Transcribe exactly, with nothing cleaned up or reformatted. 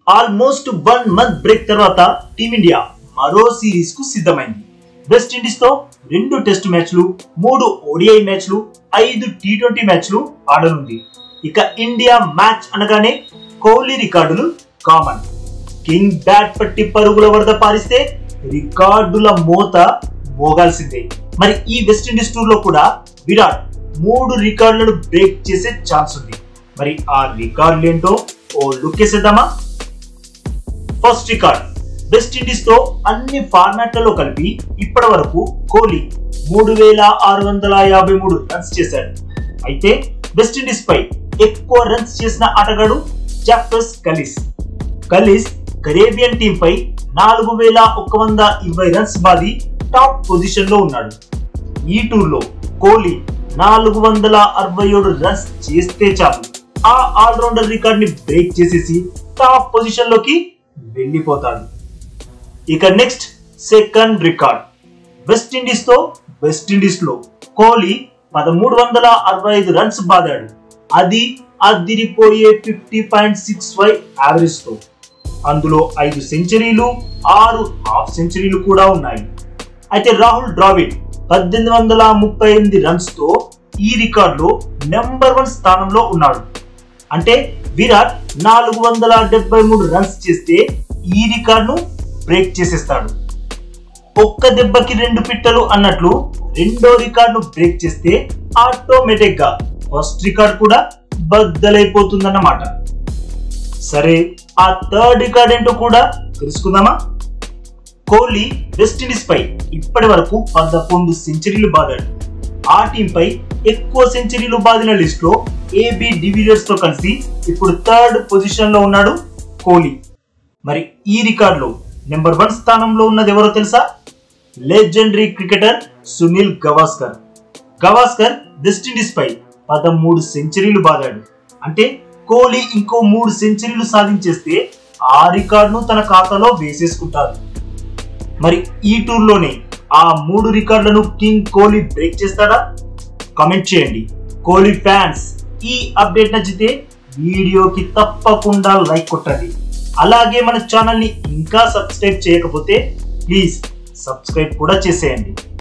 Almost one month break తర్వాత team India మరో series కు సిద్ధమైంది. వెస్టిండీస్ తో రెండు టెస్ట్ మ్యాచ్లు, మూడు ఓడిఐ మ్యాచ్లు, ఐదు టీ ట్వంటీ మ్యాచ్లు ఆడనుంది. ఇక ఇండియా మ్యాచ్ అనగానే కోహ్లీ రికార్డులు కామన్. కింగ్ బ్యాట్ పట్టి పరుగుల వరద పారిస్తే రికార్డుల మోత మోగాల్సిందే. మరి ఈ వెస్టిండీస్ టూర్ లో కూడా విరాట్ మూడు రికార్డులను బ్రేక్ చేసే ఛాన్స్ ఉంది. మరి ఆ రికార్డులు ఏంటో ఓ లుక్ వేసేద్దామా? ఫస్ట్ రికార్డ్, వెస్టిండీస్ తో అన్ని ఫార్మాట్లలో కలిపి ఇప్పటి వరకు కోహ్లీ మూడు వేల ఆరు వందల యాభై మూడు రన్స్ చేశాడు. అయితే వెస్టిండీస్ పై ఎక్కువ రన్స్ చేసిన ఆటగాడు Jacques Kallis. Kallis Caribbean team పై నాలుగు వేల ఒక వంద ఇరవై రన్స్ బాది టాప్ పొజిషన్ లో ఉన్నాడు. ఈ టూర్ లో కోహ్లీ నాలుగు వందల అరవై ఏడు రన్స్ చేస్తే చాలు ఆ ఆల్రౌండర్ రికార్డ్ ని బ్రేక్ చేసేసి టాప్ పొజిషన్ లోకి వెళ్ళిపోతాడు. ఇక నెక్స్ట్ సెకండ్ రికార్డ్, వెస్టిండీస్ తో వెస్టిండీస్ లో కోహ్లీ పదమూడు వందల అరవై ఐదు రన్స్ బాదాడు. అది అదిరిపోయే fifty point six five average తో. అందులో ఐదు సెంచరీలు, ఆరు హాఫ్ సెంచరీలు కూడా ఉన్నాయి. అయితే రాహుల్ ద్రావిడ్ పద్దెనిమిది వందల ముప్పై ఎనిమిది రన్స్ తో ఈ రికార్డ్ లో నెంబర్ వన్ స్థానంలో ఉన్నాడు. అంటే విరాట్ నాలుగు వందల డెబ్బై మూడు రన్స్ చేస్తే ఈ రికార్డ్ ను బ్రేక్ చేసేస్తాడు. ఒక్క దెబ్బకి రెండు పిట్టలు అన్నట్లు రెండో రికార్డ్ ను బ్రేక్ చేస్తే ఆటోమేటిక్ గా ఫస్ట్ రికార్డ్ కూడా బద్దలైపోతుందన్నమాట. సరే, ఆ థర్డ్ రికార్డ్ ఏంటో కూడా తెలుసుకుందామా? కోహ్లీ వెస్టిండీస్ పై ఇప్పటి వరకు పదకొండు సెంచరీలు బాదాడు. ఆ టీం పై ఎక్కువ సెంచరీలు బాదిన లిస్ట్ లో ఏబి డివిలియర్స్ తో కలిసి ఇప్పుడు థర్డ్ పొజిషన్ లో ఉన్నాడు కోహ్లీ. మరి ఈ రికార్డ్ లో నెంబర్ వన్ స్థానంలో ఉన్నది ఎవరో తెలుసా? Legendary cricketer Sunil Gavaskar. Gavaskar West Indies పై పదమూడు సెంచరీలు బాదాడు. అంటే కోహ్లీ ఇంకో మూడు సెంచరీలు సాధించేస్తే ఆ రికార్డును తన ఖాతాలో వేసేసుకుంటారు. మరి ఈ టూర్ లోనే ఆ మూడు రికార్డులను కింగ్ కోహ్లీ బ్రేక్ చేస్తాడా? కామెంట్ చేయండి. కోహ్లీ ఫ్యాన్స్, ఈ అప్డేట్ నచ్చితే వీడియోకి తప్పకుండా లైక్ కొట్టండి. అలాగే మన ఛానల్ ని ఇంకా సబ్స్క్రైబ్ చేయకపోతే ప్లీజ్ సబ్స్క్రైబ్ కూడా చేసేయండి.